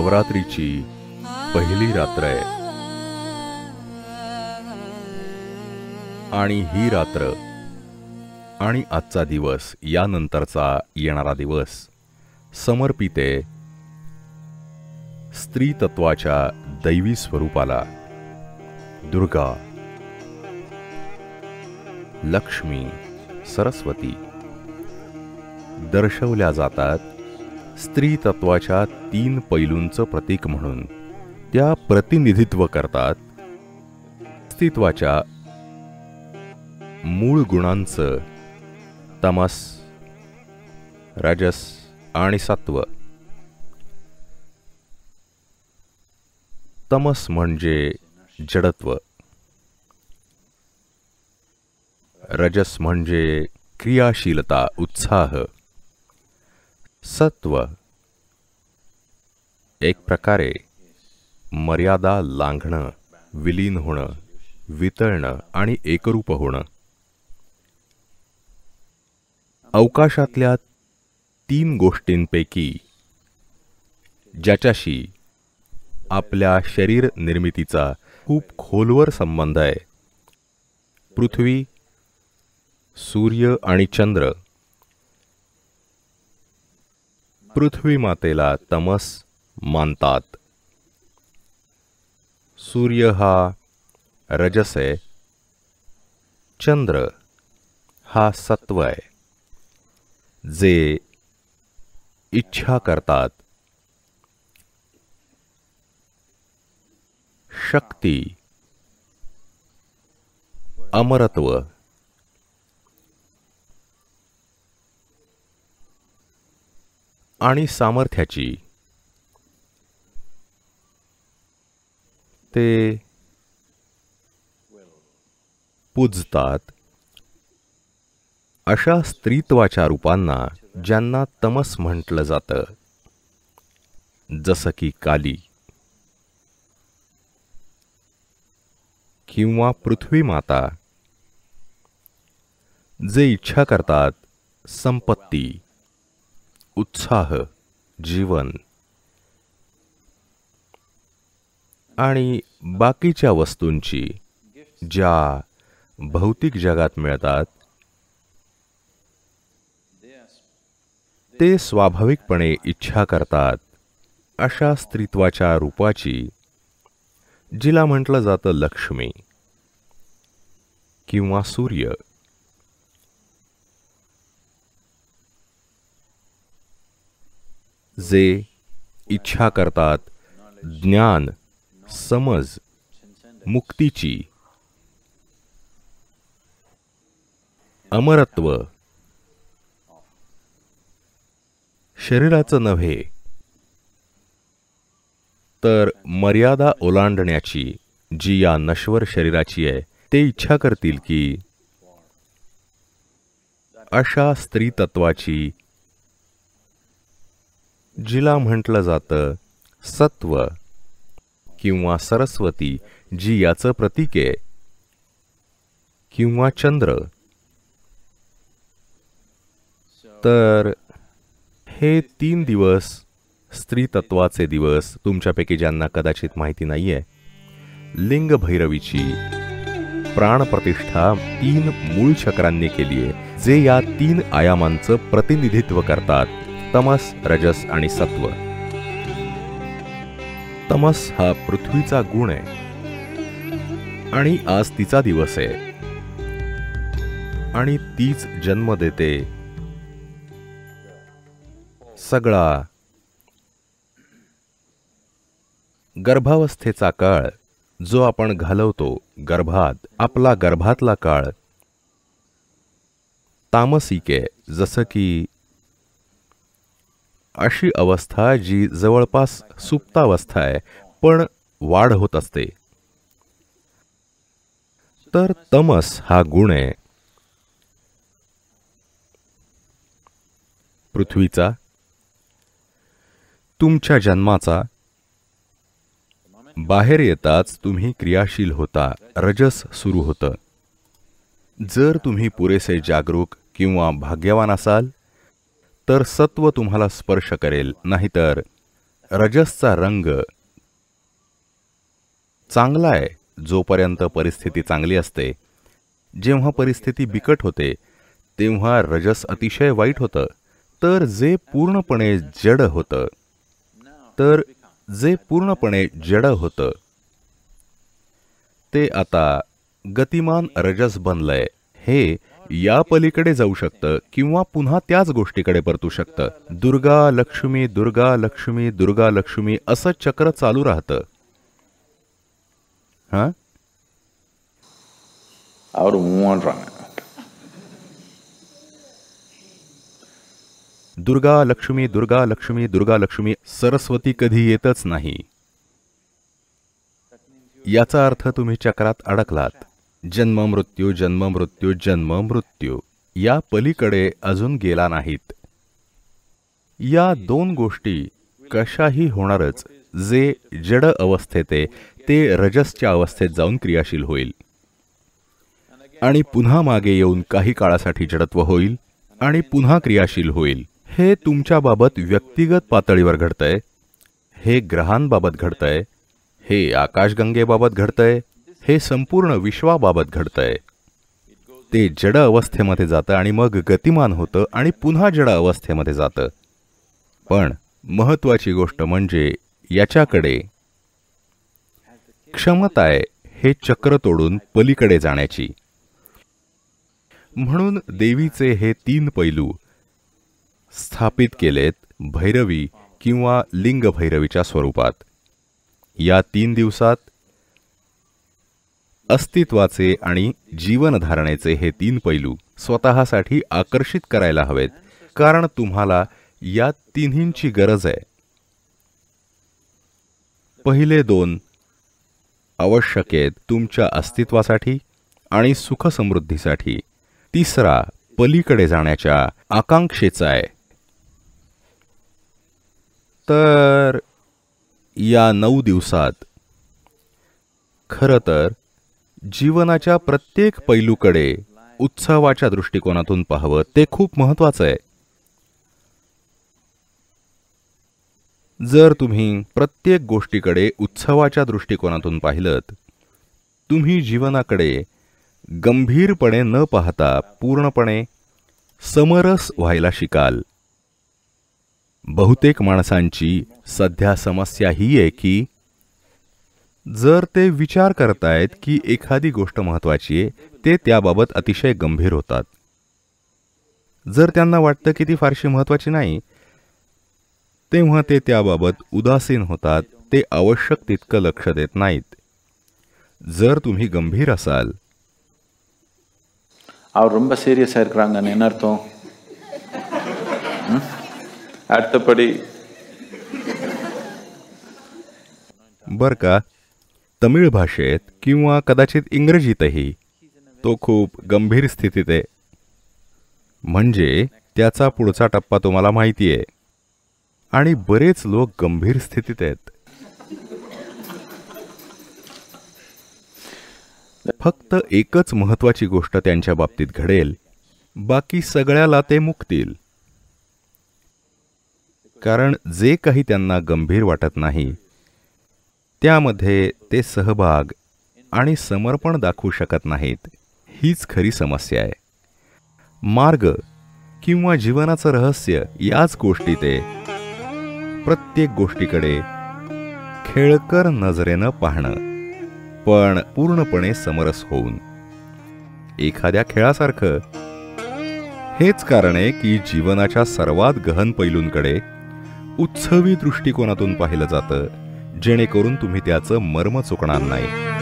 नवरात्रीची पहिली रात्र आहे आणि ही रात्र आणि आजचा दिवस यानंतरचा येणारा दिवस समर्पित आहे स्त्री तत्वाच्या दैवी स्वरूपाला दुर्गा, लक्ष्मी, सरस्वती दर्शवल्या जातात स्त्री तत्वाच्या 3 पैलूंचं प्रतीक म्हणून. त्या प्रतिनिधित्व करतात अस्तित्वाच्या मूळ गुणांचं तमस, रजस आणि सत्व. तमस म्हणजे जडत्व, रजस म्हणजे क्रियाशीलता, उत्साह, सत्व एक प्रकारे मर्यादा लांघणं, विलीन होणं, वितळणं आणि एकरूप होणं. अवकाशातल्या 3 गोष्टींपैकी ज्याच्याशी आपल्या शरीर निर्मितीचा खूप खोलवर संबंध आहे, पृथ्वी, सूर्य आणि चंद्र. पृथ्वी मातेला तमस मानतात, सूर्य हा रजस आहे, चंद्र हा सत्व आहे. जे इच्छा करतात, शक्ती, अमरत्व, आणि सामर्थ्याची ते पूजतात. अशा स्त्रीत्वाच्या रूपांना ज्यांना तमस म्हटलं जातं, जसं की काली किंवा पृथ्वी माता, जे इच्छा करतात संपत्ती, उत्साह, जीवन आणि बाकीच्या वस्तूंची ज्या भौतिक जगात मिळतात, ते स्वाभाविकपणे इच्छा करतात अशा स्त्रीत्वाच्या रूपाची, जिला म्हटलं जातं लक्ष्मी किंवा सूर्य. जे इच्छा करतात ज्ञान, समज, मुक्तीची, अमरत्व, शरीराचं नव्हे तर मर्यादा ओलांडण्याची, जी या नश्वर शरीराची आहे, ते इच्छा करतील की अशा स्त्री तत्वाची, जिला म्हटलं जातं सत्व किंवा सरस्वती, जी याचं प्रतीक आहे, किंवा चंद्र. तर हे 3 दिवस स्त्री तत्वाचे दिवस, तुमच्यापैकी ज्यांना कदाचित माहिती नाहीये, लिंग भैरवीची प्राणप्रतिष्ठा 3 मूळ चक्रांनी केली आहे, जे या 3 आयामांचं प्रतिनिधित्व करतात, तमस, रजस आणि सत्व. तमस हा पृथ्वीचा गुण आहे आणि आज तिचा दिवस आहे आणि तीच जन्म देते सगळा गर्भावस्थेचा काळ, जो आपण घालवतो गर्भात, आपला गर्भातला काळ तामसिक आहे. जसं की अशी अवस्था जी जवळपास सुप्तावस्था आहे, पण वाढ होत असते. तर तमस हा गुण आहे पृथ्वीचा, तुमच्या जन्माचा. बाहेर येताच तुम्ही क्रियाशील होता, रजस सुरू होतं. जर तुम्ही पुरेसे जागरूक किंवा भाग्यवान असाल तर सत्व तुम्हाला स्पर्श करेल, नाहीतर रजसचा रंग चांगला आहे जोपर्यंत परिस्थिती चांगली असते. जेव्हा परिस्थिती बिकट होते तेव्हा रजस अतिशय वाईट होतं. तर जे पूर्णपणे जड होतं ते आता गतिमान रजस बनलंय. हे या पलीकडे जाऊ शकतं किंवा पुन्हा त्याच गोष्टीकडे परतू शकतं. दुर्गा लक्ष्मी दुर्गा लक्ष्मी दुर्गा लक्ष्मी असं चक्र चालू राहतं. அவர் மூன்றாங்க. दुर्गा लक्ष्मी दुर्गा लक्ष्मी दुर्गा लक्ष्मी सरस्वती कधी येतच नाही. याचा अर्थ तुम्ही चक्रात अडकलात. जन्म मृत्यू जन्म मृत्यू जन्म मृत्यू या पलीकडे अजून गेला नाहीत. या दोन गोष्टी कशाही होणारच. जे जड अवस्थेत आहे ते रजसच्या अवस्थेत जाऊन क्रियाशील होईल आणि पुन्हा मागे येऊन काही काळासाठी जडत्व होईल आणि पुन्हा क्रियाशील होईल. हे तुमच्या बाबत व्यक्तिगत पातळीवर घडतंय. हे ग्रहांबाबत घडतंय. हे आकाशगंगेबाबत घडतंय. हे संपूर्ण विश्वाबाबत घडतंय. ते जड अवस्थेमध्ये जातं आणि मग गतिमान होतं आणि पुन्हा जड अवस्थेमध्ये जातं. पण महत्वाची गोष्ट म्हणजे याच्याकडे क्षमता आहे हे चक्र तोडून पलीकडे जाण्याची. म्हणून देवीचे हे 3 पैलू स्थापित केलेत भैरवी किंवा लिंग भैरवीच्या स्वरूपात. या 3 दिवसात अस्तित्वाचे आणि जीवनधारणेचे हे 3 पैलू स्वतःसाठी आकर्षित करायला हवेत, कारण तुम्हाला या तिन्हींची गरज आहे. पहिले 2 आवश्यक आहेत तुमच्या अस्तित्वासाठी आणि सुख समृद्धीसाठी. तिसरा पलीकडे जाण्याच्या आकांक्षेचा आहे. तर या 9 दिवसात खरं तर जीवनाच्या प्रत्येक पैलूकडे उत्सवाच्या दृष्टिकोनातून पाहावं ते खूप महत्वाचं आहे. जर तुम्ही प्रत्येक गोष्टीकडे उत्सवाच्या दृष्टिकोनातून पाहिलंत, तुम्ही जीवनाकडे गंभीरपणे न पाहता पूर्णपणे समरस व्हायला शिकाल. बहुतेक माणसांची सध्या समस्या ही आहे की जर ते विचार करतायत की एखादी गोष्ट महत्वाची आहे, ते त्याबाबत अतिशय गंभीर होतात. जर त्यांना वाटतं की ती फारशी महत्वाची नाही, तेव्हा ते त्याबाबत उदासीन होतात. ते आवश्यक तितकं लक्ष देत नाहीत. जर तुम्ही गंभीर असाल, அவர் ரொம்ப சீரியஸா இருக்காங்கன்னு என்ன அர்த்தம்? அடுத்தபடி बर का, तमिळ भाषेत किंवा कदाचित इंग्रजीतही तो खूप गंभीर स्थितीत आहे. म्हणजे त्याचा पुढचा टप्पा तुम्हाला माहिती आहे आणि बरेच लोक गंभीर स्थितीत आहेत. फक्त एकच महत्वाची गोष्ट त्यांच्या बाबतीत घडेल, बाकी सगळ्याला ते मुकतील. कारण जे काही त्यांना गंभीर वाटत नाही त्यामध्ये ते सहभाग आणि समर्पण दाखवू शकत नाहीत. हीच खरी समस्या आहे. मार्ग किंवा जीवनाचं रहस्य याच गोष्टीत आहे. प्रत्येक गोष्टीकडे खेळकर नजरेनं पाहणं, पण पूर्णपणे समरस होऊन, एखाद्या खेळासारखं. हेच कारण आहे की जीवनाच्या सर्वात गहन पैलूंकडे उत्सवी दृष्टिकोनातून पाहिलं जातं, जेणेकरून तुम्ही त्याचं मर्म चुकणार नाही.